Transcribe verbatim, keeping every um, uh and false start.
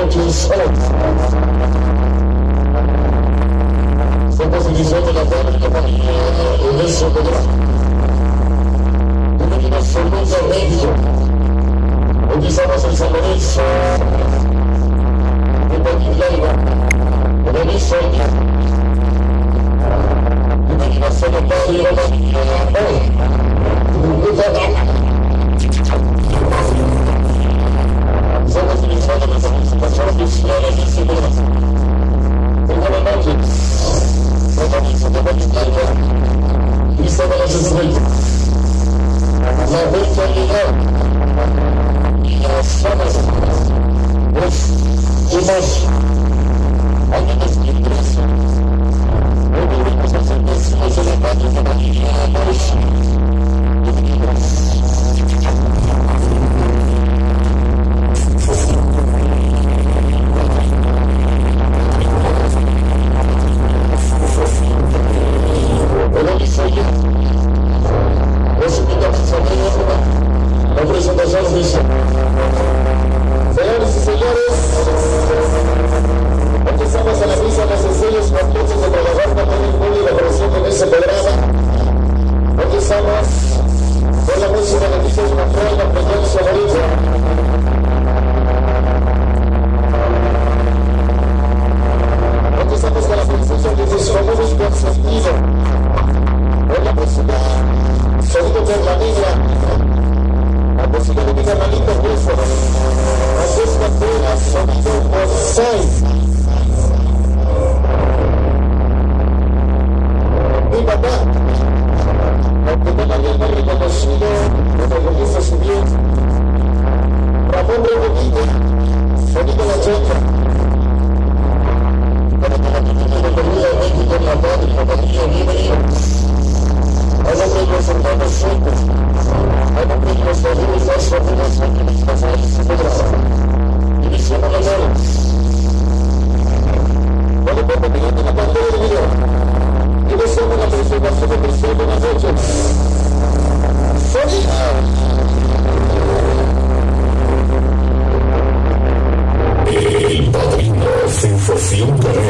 noches. Somos división de la fábrica familia Ernesto Pedro. Una segunda medio. Aquí estamos en San Lorenzo. En Paquilaiba. En el Isoña. En la zona padre de la familia. Somos utilizados las participaciones de la disciplina. Buenas noches. Organiza de Paquilaiba. Y estaba las estrellas. La virtualidad y las zonas es imagen. Algunas impresiones. Hoy venimos a hacer vecinos de la patria de la familia Amorosa. Hola, Lisoya. Los invitamos a ver la presentación dice: señores y señores, empezamos a la misa los sencillos contentos de trabajar con el público presente en este programa. Empezamos con la música de Jesús Manuel, la presencia favorita. Empezamos con la presencia de Jesús Comunes con sentido. Con la música Sonido por la Negra, la música de mi hermanito Cristo, la música de la Sonido por seis. Mi papá, aunque no me había reconocido, me reconozco su bien. Ramón Rodríguez, Sonido la Checa. Para que la gente de Corrida de México en la patria, la patria libre. A nombre de los hermanos suecos, a nombre de los amigos más amigos de mis pasajes y obras, división a la gloria. Cuando pongo mi gente en la pantalla de video, y deseamos la presentación de Cristo. Buenas noches. ¡Sonido! El Padrino, sensación de